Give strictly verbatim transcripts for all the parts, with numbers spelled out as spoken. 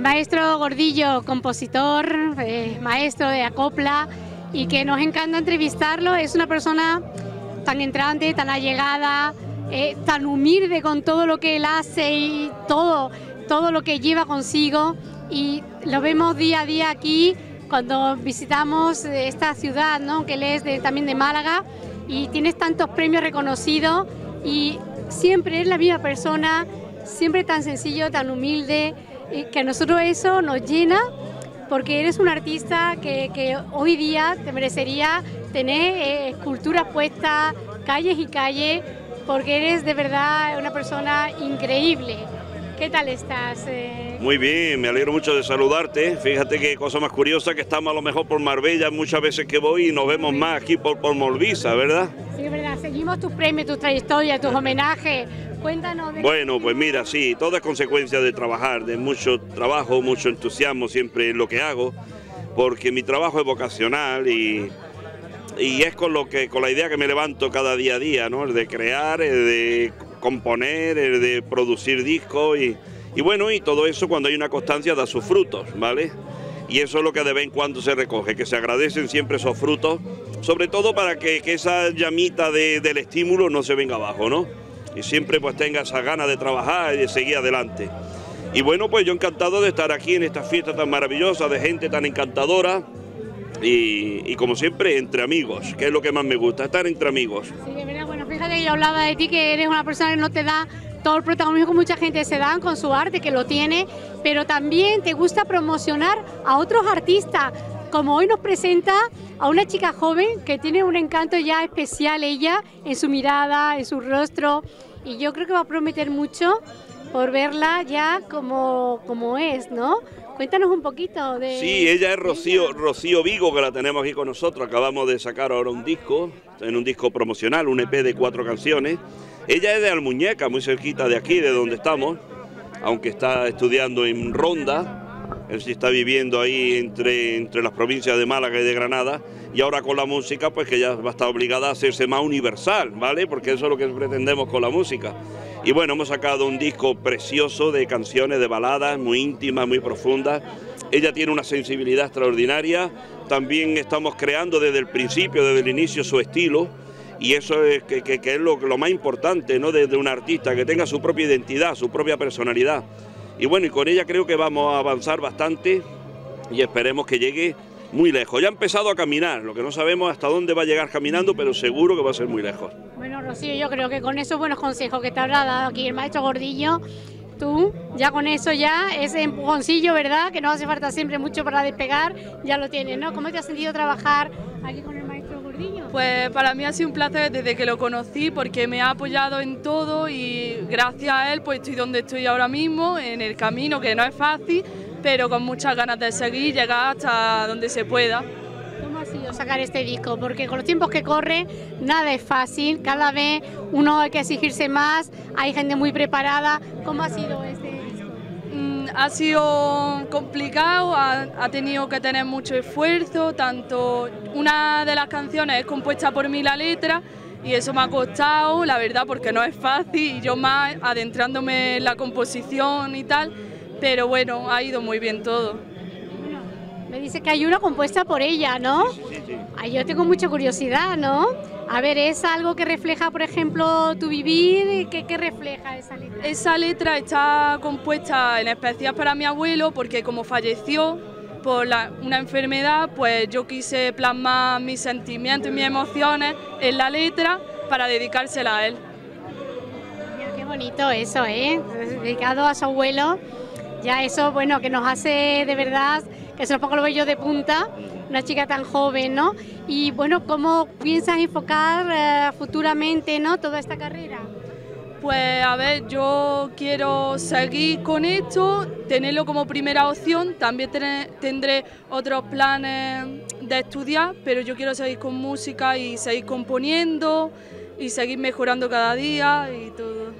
Maestro Gordillo, compositor, eh, maestro de acopla, y que nos encanta entrevistarlo. Es una persona tan entrante, tan allegada, eh, tan humilde con todo lo que él hace y todo, todo lo que lleva consigo, y lo vemos día a día aquí cuando visitamos esta ciudad, ¿no? Que él es de, también de Málaga, y tienes tantos premios reconocidos y siempre es la misma persona, siempre tan sencillo, tan humilde, y que a nosotros eso nos llena, porque eres un artista que, que hoy día te merecería tener eh, esculturas puestas, calles y calles, porque eres de verdad una persona increíble. ¿Qué tal estás? Eh... Muy bien, me alegro mucho de saludarte. Fíjate qué cosa más curiosa, que estamos a lo mejor por Marbella muchas veces que voy y nos vemos más aquí por, por Molvisa, ¿verdad? Sí, es verdad. Seguimos tus premios, tus trayectorias, tus homenajes. Cuéntanos. De bueno, pues mira, sí, todo es consecuencia de trabajar, de mucho trabajo, mucho entusiasmo siempre en lo que hago, porque mi trabajo es vocacional y, y es con, lo que, con la idea que me levanto cada día a día, ¿no? El de crear, el de componer, el de producir discos y, y bueno, y todo eso cuando hay una constancia da sus frutos, ¿vale? Y eso es lo que de vez en cuando se recoge, que se agradecen siempre esos frutos, sobre todo para que, que esa llamita de, del estímulo no se venga abajo, ¿no? Y siempre pues tenga esa ganas de trabajar y de seguir adelante. Y bueno, pues yo encantado de estar aquí en esta fiesta tan maravillosa, de gente tan encantadora y, y como siempre entre amigos, que es lo que más me gusta, estar entre amigos. Sí, de verdad, bueno, fíjate que yo hablaba de ti, que eres una persona que no te da todo el protagonismo que mucha gente se da con su arte, que lo tiene, pero también te gusta promocionar a otros artistas, como hoy nos presenta a una chica joven que tiene un encanto ya especial ella, en su mirada, en su rostro, y yo creo que va a prometer mucho por verla ya como, como es, ¿no? Cuéntanos un poquito de... Sí, ella es Rocío, Rocío Vigo, que la tenemos aquí con nosotros, acabamos de sacar ahora un disco, en un disco promocional, un E P de cuatro canciones. Ella es de Almuñeca, muy cerquita de aquí, de donde estamos, aunque está estudiando en Ronda. Él sí está viviendo ahí entre, entre las provincias de Málaga y de Granada, y ahora con la música pues que ya va a estar obligada a hacerse más universal, ¿vale? Porque eso es lo que pretendemos con la música. Y bueno, hemos sacado un disco precioso de canciones, de baladas, muy íntimas, muy profundas. Ella tiene una sensibilidad extraordinaria, también estamos creando desde el principio, desde el inicio su estilo, y eso es, que, que, que es lo, lo más importante, ¿no? Desde un artista, que tenga su propia identidad, su propia personalidad. Y bueno, y con ella creo que vamos a avanzar bastante y esperemos que llegue muy lejos. Ya ha empezado a caminar, lo que no sabemos hasta dónde va a llegar caminando, pero seguro que va a ser muy lejos. Bueno, Rocío, yo creo que con esos buenos consejos que te habrá dado aquí el maestro Gordillo, tú ya con eso ya, ese empujoncillo, ¿verdad? Que no hace falta siempre mucho para despegar, ya lo tienes, ¿no? ¿Cómo te has sentido trabajar aquí con el maestro Gordillo? Pues para mí ha sido un placer desde que lo conocí, porque me ha apoyado en todo y gracias a él pues estoy donde estoy ahora mismo, en el camino que no es fácil, pero con muchas ganas de seguir, llegar hasta donde se pueda. ¿Cómo ha sido sacar este disco? Porque con los tiempos que corre nada es fácil, cada vez uno hay que exigirse más, hay gente muy preparada. ¿Cómo ha sido este disco? Mm, ha sido complicado, ha, ha tenido que tener mucho esfuerzo, tanto una de las canciones es compuesta por mí la letra, y eso me ha costado, la verdad, porque no es fácil, y yo más adentrándome en la composición y tal, pero bueno, ha ido muy bien todo. Bueno, me dice que hay una compuesta por ella, ¿no? Sí, sí, sí. Ay, yo tengo mucha curiosidad, ¿no? A ver, ¿es algo que refleja, por ejemplo, tu vivir? ¿Qué, qué refleja esa letra? Esa letra está compuesta en especial para mi abuelo, porque como falleció por la, una enfermedad, pues yo quise plasmar mis sentimientos y mis emociones en la letra para dedicársela a él. Mira, qué bonito eso, ¿eh? Dedicado a su abuelo. Ya eso, bueno, que nos hace de verdad que se nos ponga los vellos de punta, una chica tan joven, ¿no? Y bueno, ¿cómo piensas enfocar eh, futuramente, ¿no?, toda esta carrera? Pues a ver, yo quiero seguir con esto, tenerlo como primera opción, también tener, tendré otros planes de estudiar, pero yo quiero seguir con música y seguir componiendo y seguir mejorando cada día y todo.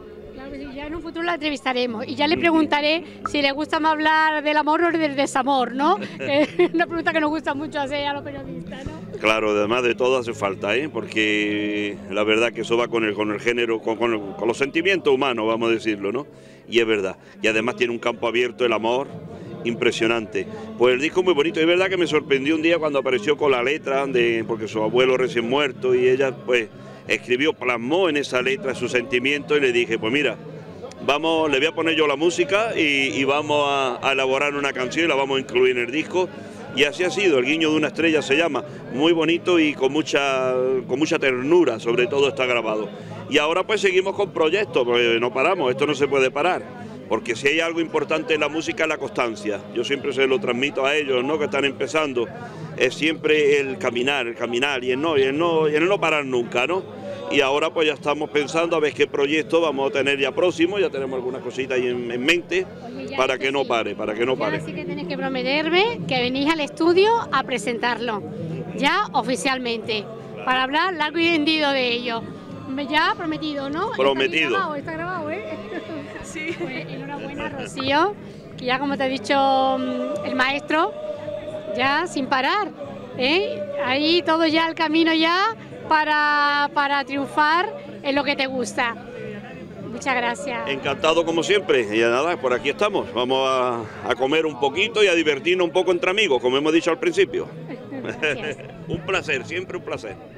Ya en un futuro la entrevistaremos y ya le preguntaré si le gusta más hablar del amor o del desamor, ¿no? Es una pregunta que nos gusta mucho hacer a los periodistas, ¿no? Claro, además de todo hace falta, ¿eh? Porque la verdad que eso va con el, con el género, con, con, con los sentimientos humanos, vamos a decirlo, ¿no? Y es verdad. Y además tiene un campo abierto el amor, impresionante. Pues el disco es muy bonito, es verdad que me sorprendió un día cuando apareció con la letra, de, porque su abuelo recién muerto, y ella pues escribió, plasmó en esa letra su sentimiento, y le dije, pues mira, vamos, le voy a poner yo la música y, y vamos a, a elaborar una canción y la vamos a incluir en el disco. Y así ha sido, El guiño de una estrella se llama, muy bonito y con mucha, con mucha ternura, sobre todo está grabado. Y ahora pues seguimos con proyectos, pues no paramos, esto no se puede parar, porque si hay algo importante en la música es la constancia. Yo siempre se lo transmito a ellos, ¿no?, que están empezando, es siempre el caminar, el caminar y el no, y el no, y el no parar nunca, ¿no? Y ahora pues ya estamos pensando a ver qué proyecto vamos a tener ya próximo, ya tenemos algunas cositas ahí en, en mente. Oye, para que no pare, para que no ya pare. Sí que tenéis que prometerme que venís al estudio a presentarlo, ya oficialmente, para hablar largo y tendido de ello. Ya prometido, ¿no? Prometido. Está grabado, está grabado, ¿eh? Sí. Pues enhorabuena, Rocío, que ya como te ha dicho el maestro, ya sin parar, ¿eh? Ahí todo ya el camino ya para, para triunfar en lo que te gusta. Muchas gracias. Encantado como siempre, y nada, por aquí estamos, vamos a, a comer un poquito y a divertirnos un poco entre amigos, como hemos dicho al principio. Un placer, siempre un placer.